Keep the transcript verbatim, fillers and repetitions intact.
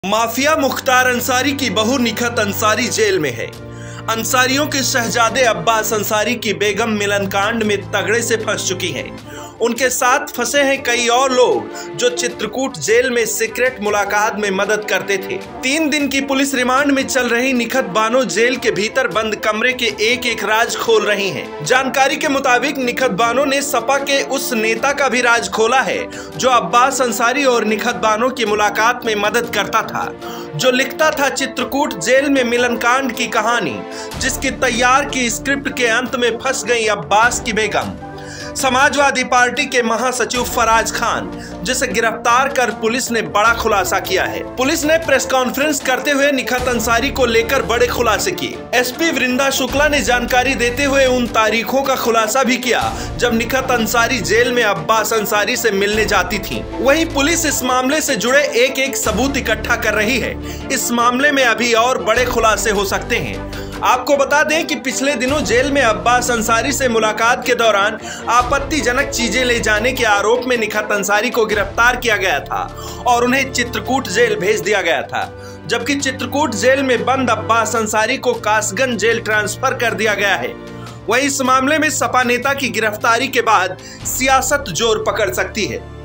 Mafia Mukhtar Ansari की बहू Nikhat Ansari jail में है। अंसारियों के शहजादे अब्बास अंसारी की बेगम मिलन कांड में तगड़े से फंस चुकी हैं। उनके साथ फंसे हैं कई और लोग जो चित्रकूट जेल में सीक्रेट मुलाकात में मदद करते थे। तीन दिन की पुलिस रिमांड में चल रही निखत बानो जेल के भीतर बंद कमरे के एक एक राज खोल रही हैं। जानकारी के मुताबिक निखत बानो ने सपा के उस नेता का भी राज खोला है जो अब्बास अंसारी और निखत बानो की मुलाकात में मदद करता था, जो लिखता था चित्रकूट जेल में मिलन कांड की कहानी, जिसकी तैयार की स्क्रिप्ट के अंत में फंस गई अब्बास की बेगम। समाजवादी पार्टी के महासचिव फराज खान, जिसे गिरफ्तार कर पुलिस ने बड़ा खुलासा किया है। पुलिस ने प्रेस कॉन्फ्रेंस करते हुए निखत अंसारी को लेकर बड़े खुलासे किए। एसपी वृंदा शुक्ला ने जानकारी देते हुए उन तारीखों का खुलासा भी किया जब निखत अंसारी जेल में अब्बास अंसारी से मिलने जाती थी। वहीं पुलिस इस मामले से जुड़े एक एक सबूत इकट्ठा कर रही है। इस मामले में अभी और बड़े खुलासे हो सकते हैं। आपको बता दें कि पिछले दिनों जेल में अब्बास अंसारी से मुलाकात के दौरान आपत्तिजनक चीजें ले जाने के आरोप में निखत अंसारी को गिरफ्तार किया गया था और उन्हें चित्रकूट जेल भेज दिया गया था, जबकि चित्रकूट जेल में बंद अब्बास अंसारी को कासगंज जेल ट्रांसफर कर दिया गया है। वहीं इस मामले में सपा नेता की गिरफ्तारी के बाद सियासत जोर पकड़ सकती है।